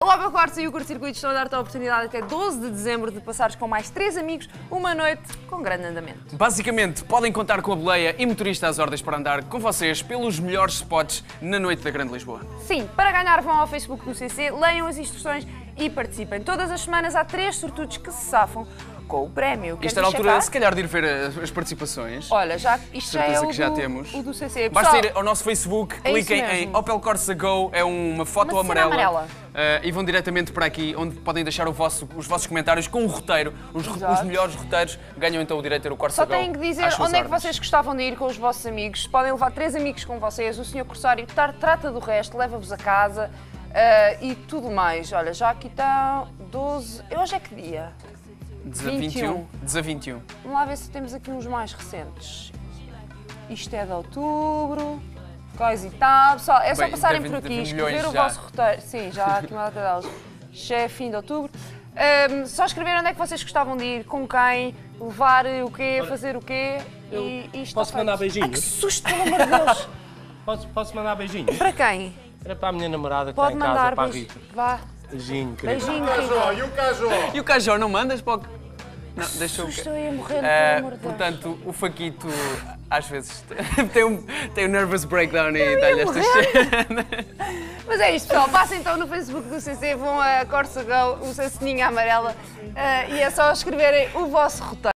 Opel Corsa e o Curto Circuito estão a dar-te a oportunidade até 12 de dezembro de passares com mais 3 amigos uma noite com grande andamento. Basicamente, podem contar com a boleia e motorista às ordens para andar com vocês pelos melhores spots na noite da Grande Lisboa. Sim, para ganhar vão ao Facebook do CC, leiam as instruções e participem. Todas as semanas há 3 sortudos que se safam com o prémio. Isto é na altura, se calhar, de ir ver as participações. Olha, isto já é o do CC. Basta ir ao nosso Facebook, cliquem em Opel Corsa Go, é uma foto amarela. E vão diretamente para aqui, onde podem deixar os vossos comentários com o roteiro. Os melhores roteiros ganham então o direito a ter o Corsa Go. Só têm que dizer onde é que vocês gostavam de ir com os vossos amigos. Podem levar 3 amigos com vocês, o Sr. Corsário trata do resto, leva-vos a casa e tudo mais. Olha, já aqui está 12... Hoje é que dia? 21. Vamos lá ver se temos aqui uns mais recentes. Isto é de outubro, coisa e tal. É só passarem por aqui, escrever o vosso roteiro. Sim, já há aqui uma data delas. Já é fim de outubro. Só escrever onde é que vocês gostavam de ir, com quem, levar o quê, fazer o quê. E isto posso mandar beijinhos? Ai, que susto, pelo amor de Deus! Posso mandar beijinhos? Para quem? Era para a minha namorada que Pode está em casa, mandar, para a Rita. Vá. Beijinho, querido. Beijinho, E o Cajó? E o Cajó não mandas para o... Não, deixa eu... Estou a morrer, pelo amor de Deus. Portanto, o Faquito às vezes tem um nervous breakdown e dá-lhe estas cenas. Mas é isto, pessoal. Passem então no Facebook do CC, vão a Corsa Go, o ceninha amarela e é só escreverem o vosso roteiro.